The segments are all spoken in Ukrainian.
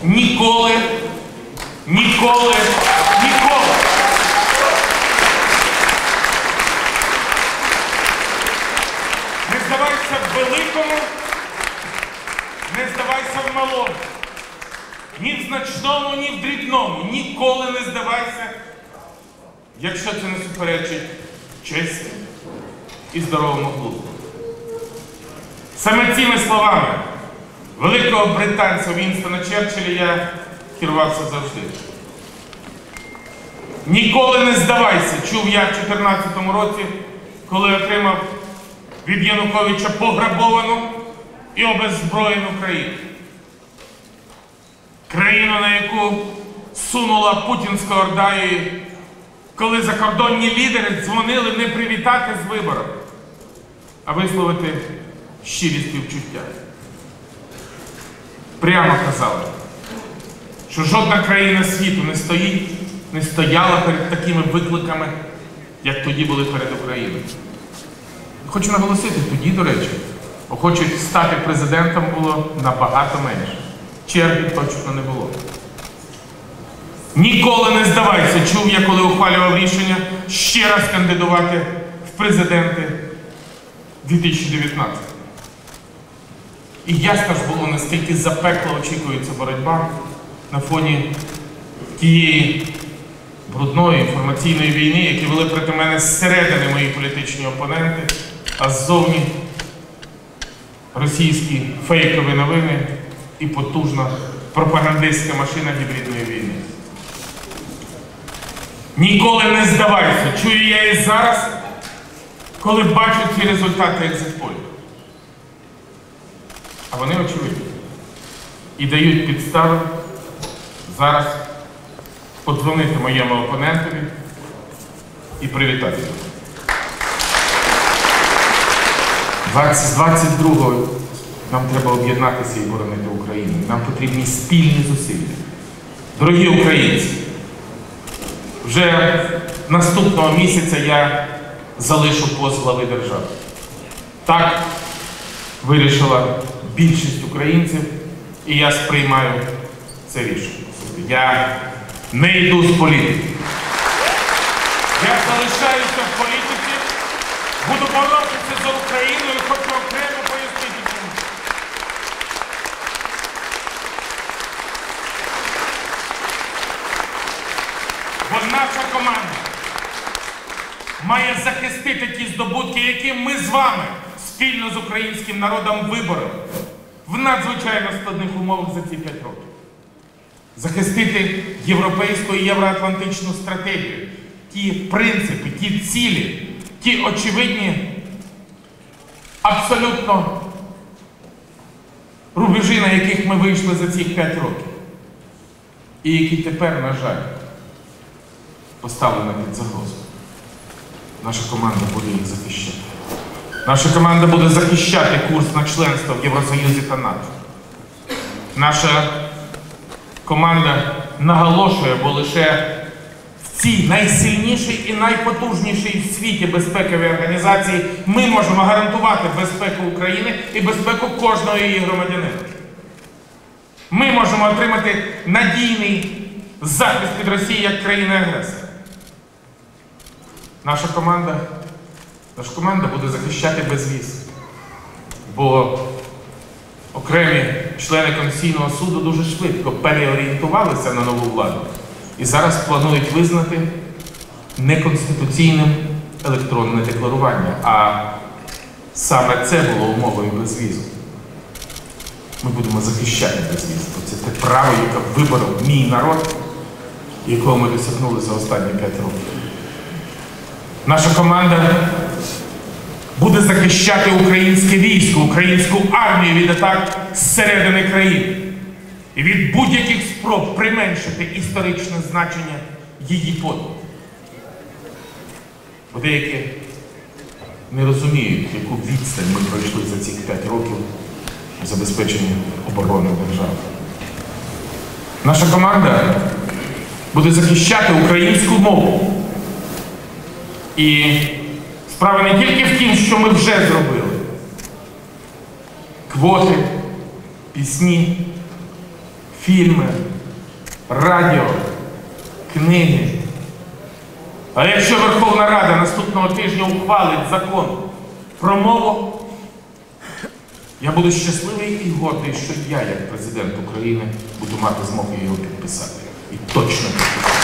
ніколи, ніколи, ніколи не здавайся в великому, не здавайся в малому. Ні в значному, ні в дрібному. Ніколи не здавайся, якщо це не суперечить честі і здоровому глузду. Саме цими словами великого британця Вінстона Черчилля я керувався завжди. Ніколи не здавайся, чув я в 2014 році, коли отримав від Януковича пограбовану і обеззброєну країну. Країну, на яку сунула путінська орда, і коли закордонні лідери дзвонили не привітати з вибором, а висловити щирі співчуття. Прямо казали, що жодна країна світу не стояла перед такими викликами, як тоді були перед Україною. Хочу наголосити, тоді, до речі, охочих стати президентом було набагато менше. Черги точно не було. Ніколи не здавайся, чув я, коли ухвалював рішення ще раз кандидувати в президенти 2019. І ясно ж було, наскільки запекло очікується боротьба на фоні тієї брудної інформаційної війни, які вели проти мене зсередини мої політичні опоненти, а ззовні російські фейкові новини і потужна пропагандистська машина гібридної війни. Ніколи не здавайся, чую я і зараз, коли бачу ці результати екзитполів. А вони очевидні. І дають підстави зараз подзвонити моєму опонентові і привітати його. З 22-го нам треба об'єднатися і боронити Україну. Нам потрібні спільні зусилля. Дорогі українці, вже наступного місяця я залишу пост глави держави. Так вирішила більшість українців, і я сприймаю це рішення. Я не йду з політики. Я залишаюся в політиці, буду боротися за Україну і хочу окремо пояснити чому. Бо наша команда має захистити ті здобутки, які ми з вами спільно з українським народом виборали в надзвичайно складних умовах за ці 5 років. Захистити європейську і євроатлантичну стратегію, ті принципи, ті цілі, ті очевидні, абсолютно рубежі, на яких ми вийшли за ці 5 років. І які тепер, на жаль, поставлені під загрозу. Наша команда буде їх захищати. Наша команда буде захищати курс на членство в Євросоюзі та НАТО. Наша команда наголошує, бо лише в цій найсильнішій і найпотужнішій в світі безпековій організації ми можемо гарантувати безпеку України і безпеку кожного її громадянина. Ми можемо отримати надійний захист від Росії як країни-агресора. Наша команда буде захищати безвіз, бо окремі члени Конституційного суду дуже швидко переорієнтувалися на нову владу і зараз планують визнати неконституційним електронне декларування, а саме це було умовою безвізу. Ми будемо захищати безвіз, бо це те право, яке виборов мій народ, якого ми досягнули за останні 5 років. Наша команда буде захищати українське військо, українську армію від атак зсередини країни і від будь-яких спроб применшити історичне значення її подвигу. Бо деякі не розуміють, яку відстань ми пройшли за ці 5 років у забезпеченні оборони держави. Наша команда буде захищати українську мову. І справа не тільки в тім, що ми вже зробили. Квоти, пісні, фільми, радіо, книги. А якщо Верховна Рада наступного тижня ухвалить закон про мову, я буду щасливий і гордий, що я, як президент України, буду мати змогу його підписати. І точно підписати.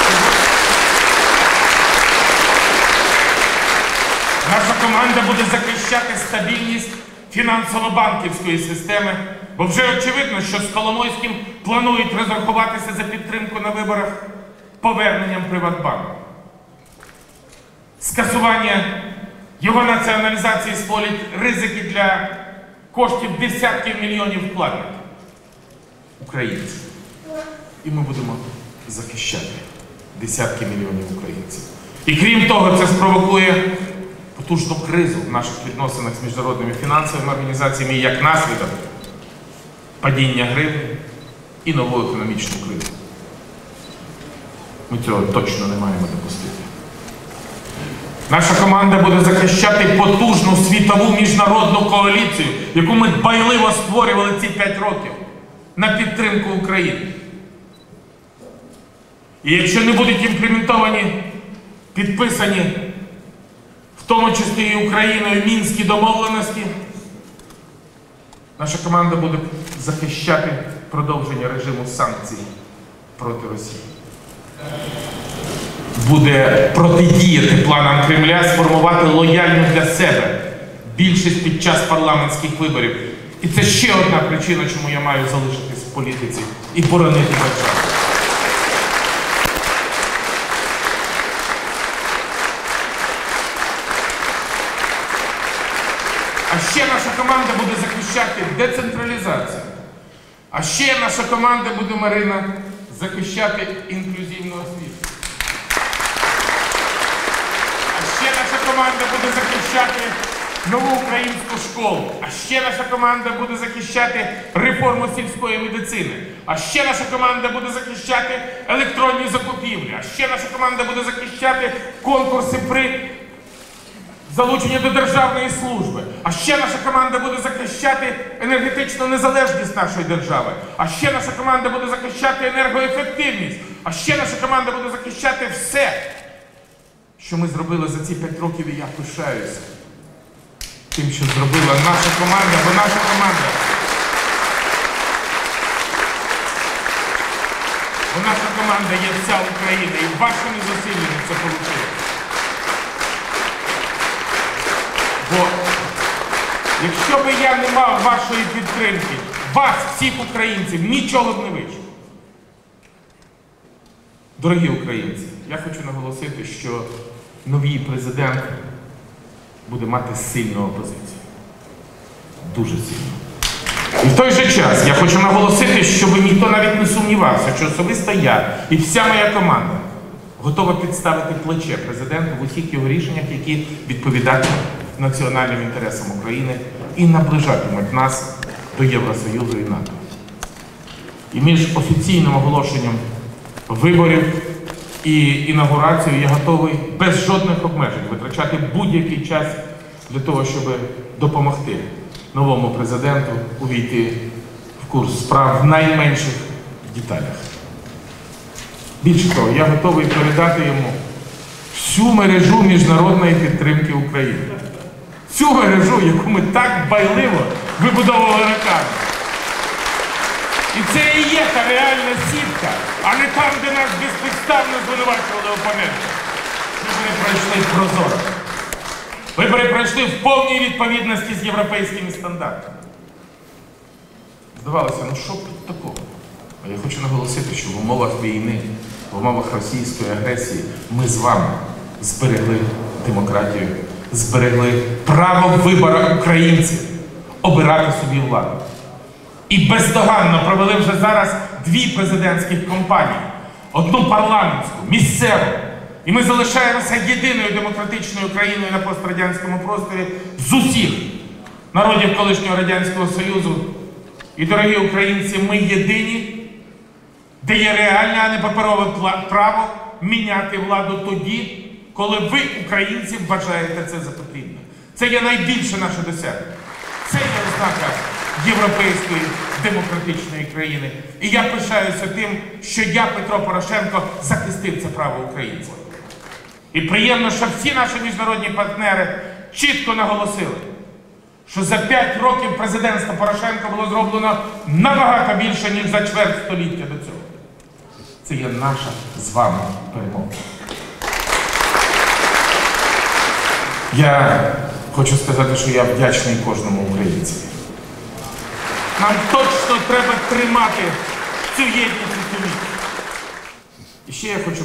Наша команда буде захищати стабільність фінансово-банківської системи, бо вже очевидно, що з Коломойським планують розрахуватися за підтримку на виборах поверненням Приватбанку. Скасування його націоналізації створить ризики для коштів десятків мільйонів вкладників українців. І ми будемо захищати десятки мільйонів українців. І крім того, це спровокує потужну кризу в наших відносинах з міжнародними фінансовими організаціями, і як наслідок падіння гривні і нову економічну кризу. Ми цього точно не маємо допустити. Наша команда буде захищати потужну світову міжнародну коаліцію, яку ми дбайливо створювали ці 5 років на підтримку України. І якщо не будуть імплементовані, підписані, в тому числі і Україною, Мінські домовленості, наша команда буде захищати продовження режиму санкцій проти Росії. Буде протидіяти планам Кремля сформувати лояльну для себе більшість під час парламентських виборів. І це ще одна причина, чому я маю залишитись в політиці і боронити державу. А ще наша команда буде захищати децентралізацію. А ще наша команда буде, Марина, захищати інклюзивну освіту. А ще наша команда буде захищати нову українську школу. А ще наша команда буде захищати реформу сільської медицини. А ще наша команда буде захищати електронні закупівлі. А ще наша команда буде захищати конкурси при залученні до державної служби. А ще наша команда буде захищати енергетичну незалежність нашої держави. А ще наша команда буде захищати енергоефективність. А ще наша команда буде захищати все, що ми зробили за ці 5 років, і я пишаюся тим, що зробила наша команда, бо наша команда, є вся Україна, і вашими зусиллями це вийшло. Бо якщо б я не мав вашої підтримки, вас, всіх українців, нічого б не вийшло. Дорогі українці, я хочу наголосити, що новий президент буде мати сильну опозицію. Дуже сильну. І в той же час я хочу наголосити, щоб ніхто навіть не сумнівався, що особисто я і вся моя команда готова підставити плече президенту в усіх його рішеннях, які відповідатимуть національним інтересам України і наближатимуть нас до Євросоюзу і НАТО. І між офіційним оголошенням виборів і інаугурацією я готовий без жодних обмежень витрачати будь-який час для того, щоб допомогти новому президенту увійти в курс справ в найменших деталях. Більше того, я готовий передати йому всю мережу міжнародної підтримки України. Цю мережу, яку ми так дбайливо вибудовували роками. І це і є та реальна сітка, а не там, де нас безпідставно звинувачували опоненти. Вибори пройшли прозоро. Вибори пройшли в повній відповідності з європейськими стандартами. Здавалося, ну що тут такого? А я хочу наголосити, що в умовах війни, в умовах російської агресії ми з вами зберегли демократію, зберегли право вибору українців обирати собі владу. І бездоганно провели вже зараз 2 президентських кампанії. Одну парламентську, місцеву. І ми залишаємося єдиною демократичною країною на пострадянському просторі з усіх народів колишнього Радянського Союзу. І, дорогі українці, ми єдині, де є реальне, а не паперове право міняти владу тоді, коли ви, українці, вважаєте це за потрібне. Це є найбільше наше досягнення. Це є ознака європейської демократичної країни. І я пишаюся тим, що я, Петро Порошенко, захистив це право українців. І приємно, що всі наші міжнародні партнери чітко наголосили, що за 5 років президентства Порошенка було зроблено набагато більше, ніж за чверть століття до цього. Це є наша з вами перемога. Я хочу сказати, що я вдячний кожному українцеві. Нам точно треба тримати цю єдність і цю міць. І ще я хочу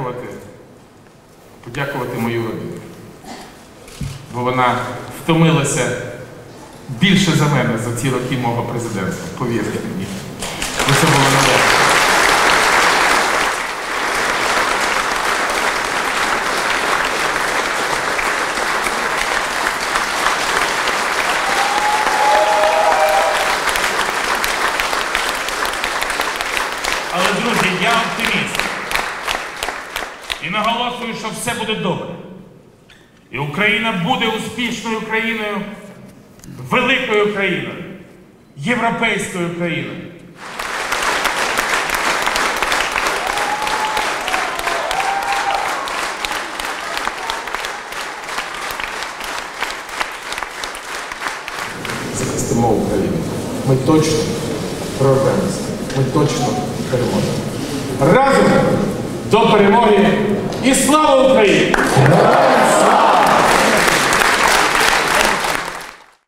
подякувати мою родину. Бо вона втомилася більше за мене за ці роки мого президентства, повірте мені. Бо це було нелегко. Але, друзі, я оптиміст. І наголошую, що все буде добре. І Україна буде успішною країною, великою країною, європейською країною. Захистимо Україну. Ми точно прорвемося. Ми точно переможемо. Разом до перемоги і слава Україні!